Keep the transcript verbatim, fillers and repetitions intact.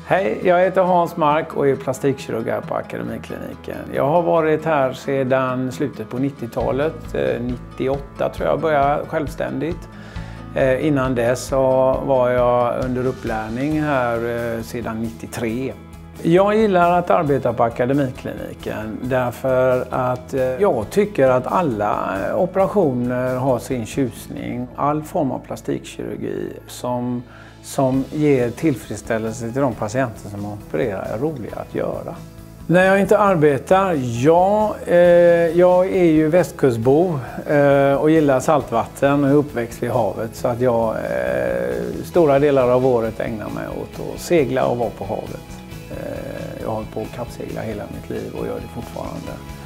Hej, jag heter Hans Mark och är plastikkirurg här på Akademikliniken. Jag har varit här sedan slutet på nittiotalet, nittioåtta tror jag började självständigt. Innan dess så var jag under upplärning här sedan nittiotre. Jag gillar att arbeta på Akademikliniken därför att jag tycker att alla operationer har sin tjusning. All form av plastikkirurgi som, som ger tillfredsställelse till de patienter som opererar är roliga att göra. När jag inte arbetar, ja, eh, jag är ju västkustbo eh, och gillar saltvatten och är uppväxt vid havet så att jag eh, stora delar av året ägnar mig åt att segla och vara på havet. Jag har hållit på att kappsegla hela mitt liv och gör det fortfarande.